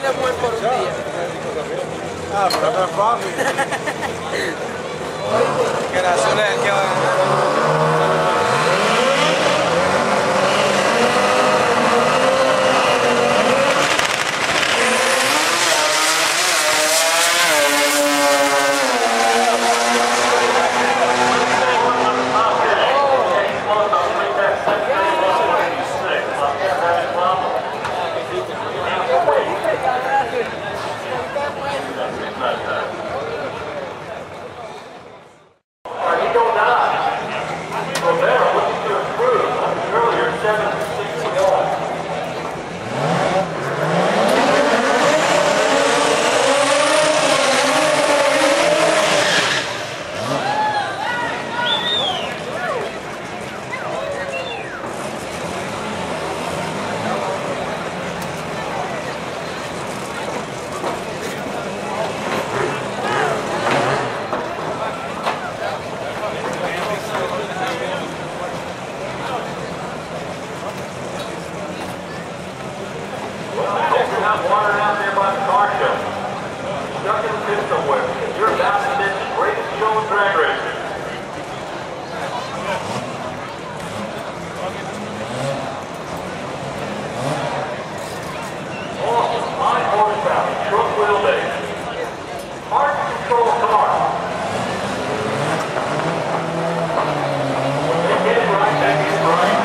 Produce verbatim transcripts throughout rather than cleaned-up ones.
de buen por un día. Ah, pero no es fácil. Que la azul es el que va. Wandering out there by the car show. Stuck in the pit somewhere. You're about to miss the greatest show in drag racing. Awesome, high horsepower, truck wheelbase. Hard to control car. When they get it right, they get it right.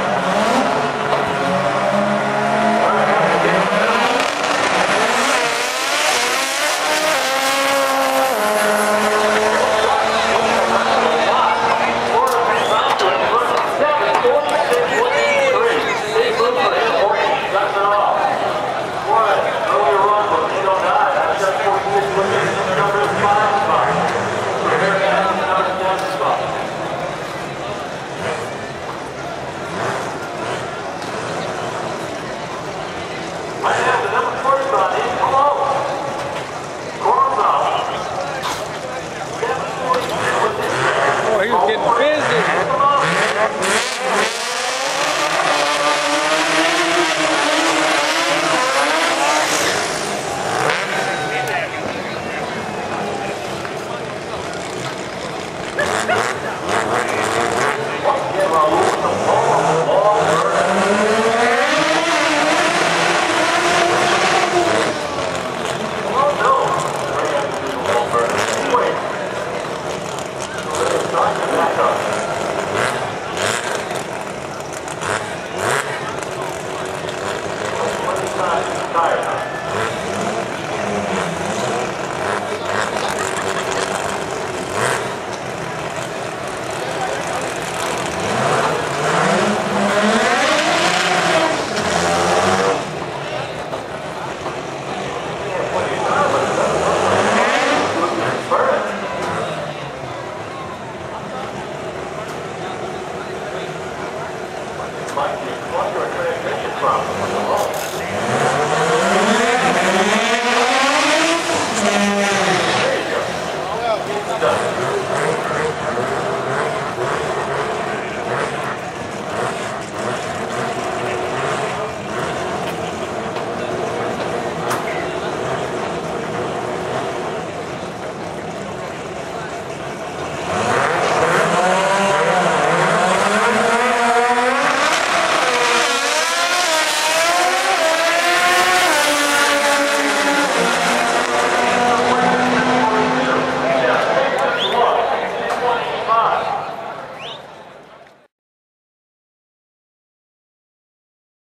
Oh, he was getting busy. Might be a transmission problem.